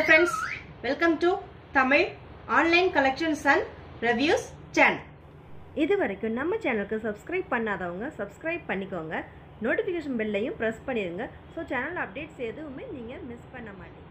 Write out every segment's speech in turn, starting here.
Hi friends, welcome to Tamil Online Collections and Reviews channel. இதுவரைக்கும் நம்ம சேனலுக்கு subscribe பண்ணாதவங்க சப்ஸ்கிரைப் பண்ணிக்கோங்க. நோட்டிஃபிகேஷன் பெல்லையும் ப்ரெஸ் பண்ணிடுங்க. ஸோ சேனல் அப்டேட்ஸ் எதுவுமே நீங்கள் மிஸ் பண்ண மாட்டீங்க.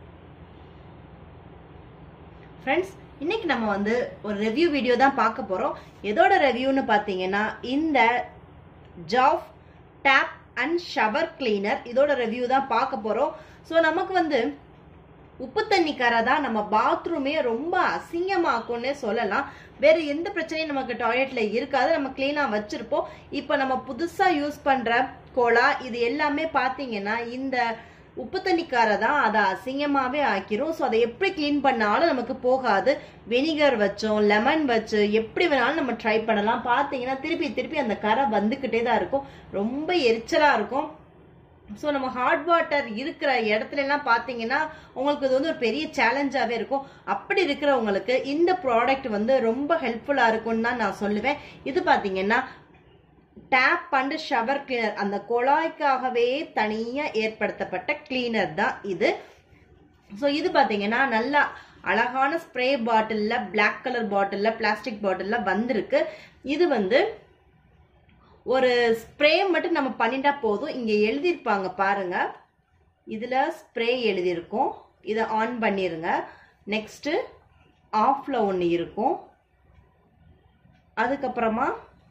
Friends, இன்னைக்கு நம்ம வந்து ஒரு ரிவ்யூ வீடியோ தான் பார்க்க போகிறோம். எதோட ரிவ்யூன்னு பார்த்தீங்கன்னா இந்த Joff tap and shower cleaner இதோட ரிவ்யூ தான் பார்க்க போகிறோம். ஸோ நமக்கு வந்து உப்பு தண்ணி கரை தான் நம்ம பாத்ரூமே ரொம்ப அசிங்கமாக்கும்னே சொல்லலாம். வேற எந்த பிரச்சனையும் நமக்கு டாய்லெட்ல இருக்காது, நம்ம கிளீனா வச்சிருப்போம். இப்ப நம்ம புதுசா யூஸ் பண்ற கோலா இது எல்லாமே பாத்தீங்கன்னா இந்த உப்பு தண்ணி கரை தான் அதை அசிங்கமாவே ஆக்கிரும். ஸோ அதை எப்படி கிளீன் பண்ணாலும் நமக்கு போகாது. வினிகர் வச்சோம், லெமன் வச்சு எப்படி வேணாலும் நம்ம ட்ரை பண்ணலாம். பாத்தீங்கன்னா திருப்பி திருப்பி அந்த கரை வந்துகிட்டே தான் இருக்கும், ரொம்ப எரிச்சலா இருக்கும். ஸோ நம்ம ஹார்ட் வாட்டர் இருக்கிற இடத்துல எல்லாம் பார்த்தீங்கன்னா உங்களுக்கு இது வந்து ஒரு பெரிய சேலஞ்சாகவே இருக்கும். அப்படி இருக்கிறவங்களுக்கு இந்த ப்ராடக்ட் வந்து ரொம்ப ஹெல்ப்ஃபுல்லாக இருக்கும்னு தான் நான் சொல்லுவேன். இது பார்த்தீங்கன்னா டேப் அண்ட் ஷவர் கிளீனர், அந்த குழாய்க்காகவே தனியாக ஏற்படுத்தப்பட்ட கிளீனர் தான் இது. ஸோ இது பார்த்தீங்கன்னா நல்லா அழகான ஸ்ப்ரே பாட்டிலில், பிளாக் கலர் பாட்டிலில், பிளாஸ்டிக் பாட்டிலில் வந்திருக்கு. இது வந்து ஒரு ஸ்ப்ரே மட்டும் நம்ம பண்ணிட்டா போதும். இங்க எழுதியிருப்பாங்க பாருங்க, இதுல ஸ்ப்ரே எழுதியிருக்கும். இதை ஆன் பண்ணிருங்க. நெக்ஸ்ட் ஆஃப்ல ஒன்று இருக்கும், அதுக்கப்புறமா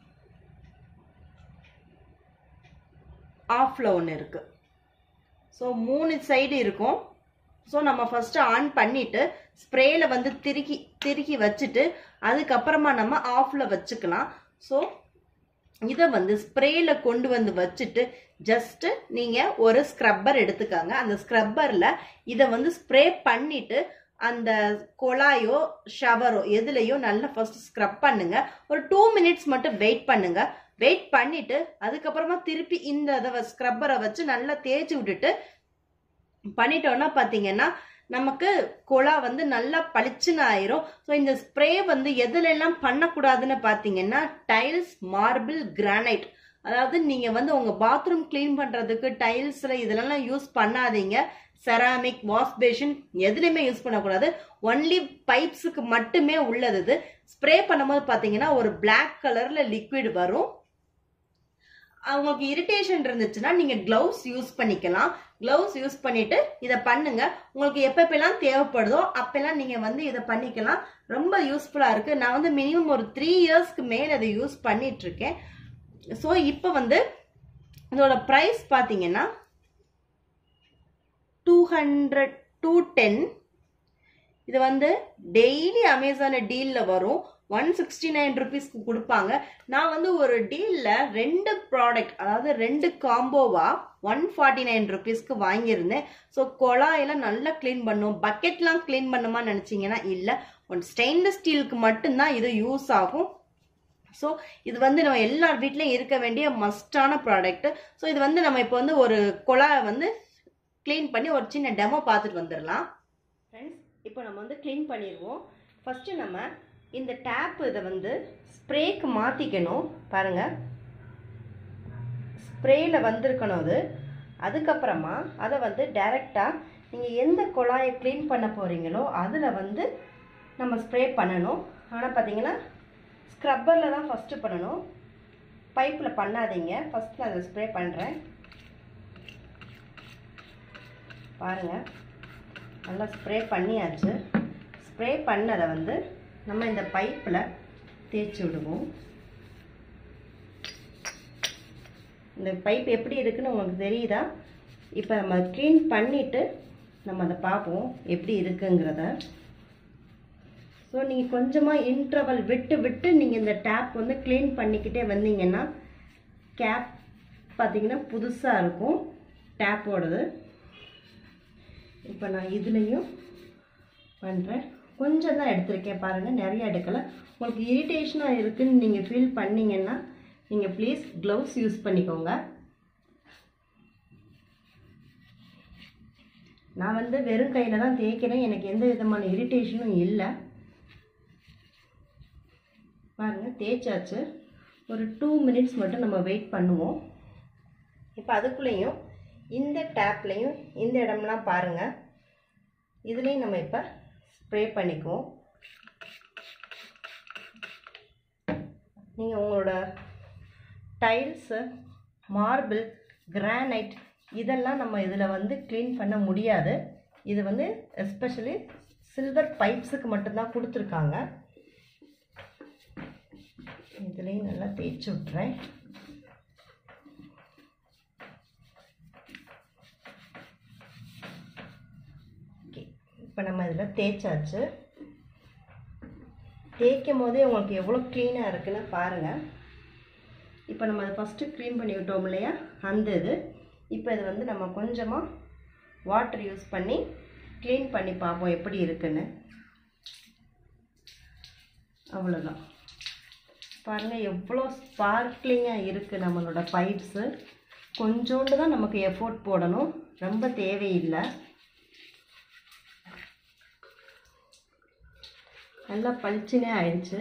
ஆஃப்ல ஒன்று இருக்கு. ஸோ 3 சைடு இருக்கும். ஸோ நம்ம ஃபர்ஸ்ட் ஆன் பண்ணிட்டு ஸ்ப்ரேல வந்து திருக்கி வச்சுட்டு அதுக்கப்புறமா நம்ம ஆஃப்ல வச்சுக்கலாம். ஸோ இதை வந்து ஸ்ப்ரேல கொண்டு வந்து வச்சுட்டு ஜஸ்ட் நீங்க ஒரு ஸ்க்ரப்பர் எடுத்துக்காங்க. அந்த ஸ்க்ரப்பர்ல இதை வந்து ஸ்ப்ரே பண்ணிட்டு அந்த குழாயோ ஷவரோ எதுலையோ நல்லா ஃபர்ஸ்ட் ஸ்க்ரப் பண்ணுங்க. ஒரு 2 மினிட்ஸ் மட்டும் வெயிட் பண்ணுங்க. வெயிட் பண்ணிட்டு அதுக்கப்புறமா திருப்பி இந்த ஸ்க்ரப்பரை வச்சு நல்லா தேய்ச்சி விட்டுட்டு பண்ணிட்டோம்னா பாத்தீங்கன்னா நமக்கு குழா வந்து நல்லா பளிச்சுன்னு ஆயிரும். ஸோ இந்த ஸ்ப்ரே வந்து எதுல எல்லாம் பண்ணக்கூடாதுன்னு பாத்தீங்கன்னா டைல்ஸ், மார்பிள், கிரானைட், அதாவது நீங்க வந்து உங்க பாத்ரூம் கிளீன் பண்றதுக்கு டைல்ஸ்ல இதெல்லாம் யூஸ் பண்ணாதீங்க. செராமிக், வாஷ் பேஷன் எதுலையுமே யூஸ் பண்ணக்கூடாது. ஒன்லி பைப்ஸுக்கு மட்டுமே உள்ளது. இது ஸ்ப்ரே பண்ணும்போது பாத்தீங்கன்னா ஒரு பிளாக் கலர்ல லிக்விட் வரும். உங்களுக்கு இரிட்டேஷன் இருந்துச்சுன்னா நீங்க கிளவுஸ் யூஸ் பண்ணிக்கலாம். கிளவுஸ் யூஸ் பண்ணிட்டு இதை பண்ணுங்க. உங்களுக்கு எப்பெல்லாம் தேவைப்படுதோ அப்பெல்லாம் நீங்க வந்து இதை பண்ணிக்கலாம். ரொம்ப யூஸ்ஃபுல்லா இருக்கு. நான் வந்து மினிமம் ஒரு 3 இயர்ஸ்க்கு மேல இதை யூஸ் பண்ணிட்டு இருக்கேன். ஸோ இப்போ வந்து இதோட பிரைஸ் பாத்தீங்கன்னா 210. இது வந்து டெய்லி அமேசான் டீல்ல வரும். 169 ருபீஸ்க்கு கொடுப்பாங்க. நான் வந்து ஒரு டீல்ல 2 ப்ராடக்ட், அதாவது 2 காம்போவா 149 ருபீஸ்க்கு வாங்கியிருந்தேன். ஸோ குழாயெல்லாம் நல்லா கிளீன் பண்ணும். பக்கெட்லாம் கிளீன் பண்ணுமா நினைச்சீங்கன்னா இல்ல, ஸ்டெயின்லெஸ் ஸ்டீலுக்கு மட்டும்தான் இது யூஸ் ஆகும். ஸோ இது வந்து நம்ம எல்லார் வீட்லயும் இருக்க வேண்டிய மஸ்டான ப்ராடக்ட். ஸோ இது வந்து நம்ம இப்போ வந்து ஒரு குழாயை வந்து கிளீன் பண்ணி ஒரு சின்ன டெமோ பார்த்துட்டு வந்துடலாம். ஃப்ரெண்ட்ஸ், இப்போ நம்ம வந்து கிளீன் பண்ணிடுவோம். ஃபர்ஸ்ட் நம்ம இந்த டேப் இதை வந்து ஸ்ப்ரேக்கு மாற்றிக்கணும். பாருங்க, ஸ்ப்ரேல வந்திருக்கணும் அது. அதுக்கப்புறமா அதை வந்து டைரெக்டாக நீங்கள் எந்த குழாயை க்ளீன் பண்ண போகிறீங்களோ அதில் வந்து நம்ம ஸ்ப்ரே பண்ணணும். ஆனால் பார்த்தீங்கன்னா ஸ்க்ரப்பரில் தான் ஃபஸ்ட்டு பண்ணணும், பைப்பில் பண்ணாதீங்க. ஃபஸ்ட் நான் அதை ஸ்ப்ரே பண்ணுறேன். பாருங்கள், நல்லா ஸ்ப்ரே பண்ணியாச்சு. ஸ்ப்ரே பண்ணதை வந்து நம்ம இந்த பைப்பில் தேய்ச்சி விடுவோம். இந்த பைப் எப்படி இருக்குன்னு உங்களுக்கு தெரியுதா? இப்போ நம்ம க்ளீன் பண்ணிவிட்டு நம்ம அதை பார்ப்போம் எப்படி இருக்குங்கிறத. ஸோ நீங்கள் கொஞ்சமாக இன்டர்வல் விட்டு விட்டு நீங்கள் இந்த டேப் வந்து க்ளீன் பண்ணிக்கிட்டே வந்தீங்கன்னா கேப் பார்த்தீங்கன்னா புதுசாக இருக்கும் டேப்போடது. இப்போ நான் இதுலேயும் பண்ணுறேன். கொஞ்சம் தான் எடுத்திருக்கேன் பாருங்கள், நிறைய எடுக்கலை. உங்களுக்கு இரிட்டேஷனாக இருக்குதுன்னு நீங்கள் ஃபீல் பண்ணிங்கன்னா நீங்கள் ப்ளீஸ் க்ளவுஸ் யூஸ் பண்ணிக்கோங்க. நான் வந்து வெறும் கையில் தான் தேய்க்கிறேன், எனக்கு எந்த விதமான இரிட்டேஷனும் இல்லை. பாருங்கள், தேய்ச்சாச்சு. ஒரு 2 மினிட்ஸ் மட்டும் நம்ம வெயிட் பண்ணுவோம். இப்போ அதுக்குள்ளேயும் இந்த டேப்லேயும் இந்த இடம்லாம் பாருங்கள் இதுலேயும் நம்ம இப்போ ஸ்ப்ரே பண்ணிக்குவோம். நீங்கள் உங்களோட டைல்ஸு, மார்பிள், கிரானைட் இதெல்லாம் நம்ம இதில் வந்து க்ளீன் பண்ண முடியாது. இது வந்து எஸ்பெஷலி சில்வர் பைப்ஸுக்கு மட்டும்தான் கொடுத்துருக்காங்க. இதுலேயும் நல்லா தேய்ச்சி விட்றேன். ஓகே, இப்போ நம்ம இதில் தேய்ச்சாச்சு. தேய்க்கும் போதே உங்களுக்கு எவ்வளோ க்ளீனாக இருக்குன்னு பாருங்கள். இப்போ நம்ம அதை ஃபஸ்ட்டு க்ளீன் பண்ணி விட்டோம் இல்லையா, அந்த இது. இப்போ இது வந்து நம்ம கொஞ்சமாக வாட்டர் யூஸ் பண்ணி க்ளீன் பண்ணி பார்ப்போம் எப்படி இருக்குன்னு. அவ்வளோதான். பாருங்கள் எவ்வளோ ஸ்பார்க்லிங்காக இருக்குது நம்மளோட பைப்ஸு. கொஞ்சோண்டு தான் நமக்கு எஃபோர்ட் போடணும், ரொம்ப தேவையில்லை. நல்லா பளிச்சுனே ஆயிடுச்சு.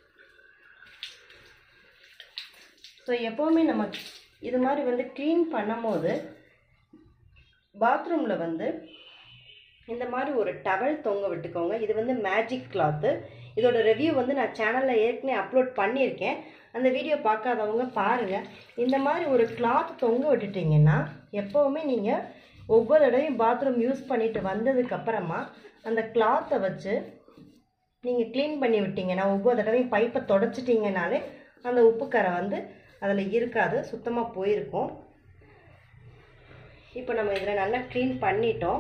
ஸோ எப்போவுமே நம்ம இது மாதிரி வந்து க்ளீன் பண்ணும் போது பாத்ரூமில் வந்து இந்த மாதிரி ஒரு டவல் தொங்க விட்டுக்கோங்க. இது வந்து மேஜிக் கிளாத்து. இதோட ரிவ்யூ வந்து நான் சேனலில் ஏற்கனவே அப்லோட் பண்ணியிருக்கேன். அந்த வீடியோ பார்க்காதவங்க பாருங்கள். இந்த மாதிரி ஒரு கிளாத் தொங்க விட்டுட்டிங்கன்னா எப்போவுமே நீங்கள் ஒவ்வொரு தடவையும் பாத்ரூம் யூஸ் பண்ணிவிட்டு வந்ததுக்கப்புறமா அந்த கிளாத்தை வச்சு நீங்கள் க்ளீன் பண்ணி விட்டீங்கன்னா, ஒவ்வொரு தடவையும் பைப்பை தொடச்சிட்டிங்கனாலே அந்த உப்புக்கரை வந்து அதில் இருக்காது, சுத்தமாக போயிருக்கும். இப்போ நம்ம இதில் நல்லா க்ளீன் பண்ணிட்டோம்.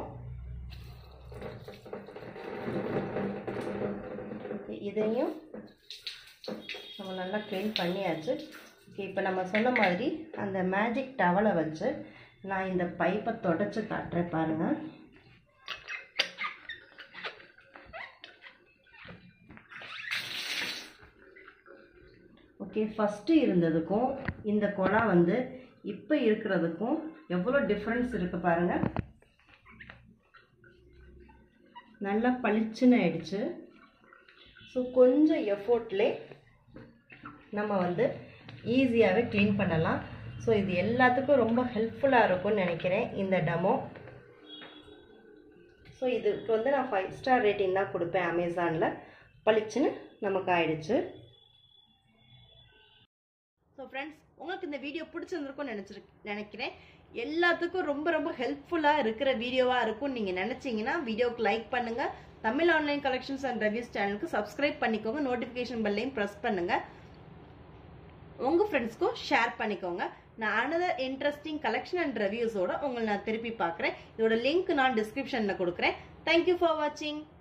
இதையும் நம்ம நல்லா க்ளீன் பண்ணியாச்சு. இப்போ நம்ம சொன்ன மாதிரி அந்த மேஜிக் டவலை வச்சு நான் இந்த பைப்பை தொடச்சி காட்டுறேன் பாருங்கள். ஓகே, ஃபஸ்ட்டு இருந்ததுக்கும் இந்த குழா வந்து இப்போ இருக்கிறதுக்கும் எவ்வளோ டிஃப்ரென்ஸ் இருக்குது பாருங்கள். நல்லா பளிச்சுன்னு ஆயிடுச்சு. ஸோ கொஞ்சம் எஃபோர்ட்லே நம்ம வந்து ஈஸியாகவே க்ளீன் பண்ணலாம். ஸோ இது எல்லாத்துக்கும் ரொம்ப ஹெல்ப்ஃபுல்லாக இருக்கும்னு நினைக்கிறேன் இந்த டெமோ. ஸோ இதுக்கு வந்து நான் 5 ஸ்டார் ரேட்டிங் தான் கொடுப்பேன். அமேசானில் பளிச்சுன்னு நமக்கு ஆயிடுச்சு. ஸோ ஃப்ரெண்ட்ஸ், உங்களுக்கு இந்த வீடியோ பிடிச்சிருந்துருக்கும்னு நினைக்கிறேன். எல்லாத்துக்கும் ரொம்ப ரொம்ப ஹெல்ப்ஃபுல்லாக இருக்கிற வீடியோவாக இருக்கும்னு நீங்கள் நினச்சிங்கன்னா வீடியோவுக்கு லைக் பண்ணுங்கள். Tamil online collections and reviews சேனலுக்கு சப்ஸ்கிரைப் பண்ணிக்கோங்க. நோட்டிஃபிகேஷன் பெல்லையும் ப்ரெஸ் பண்ணுங்கள். உங்கள் ஃப்ரெண்ட்ஸ்க்கும் ஷேர் பண்ணிக்கோங்க. நான் அனதர் இன்ட்ரெஸ்டிங் கலெக்ஷன் அண்ட் ரிவ்யூஸோட உங்களை நான் திருப்பி பார்க்குறேன். இதோட லிங்க் நான் டிஸ்கிரிப்ஷனில் கொடுக்குறேன். தேங்க்யூ ஃபார் வாட்சிங்.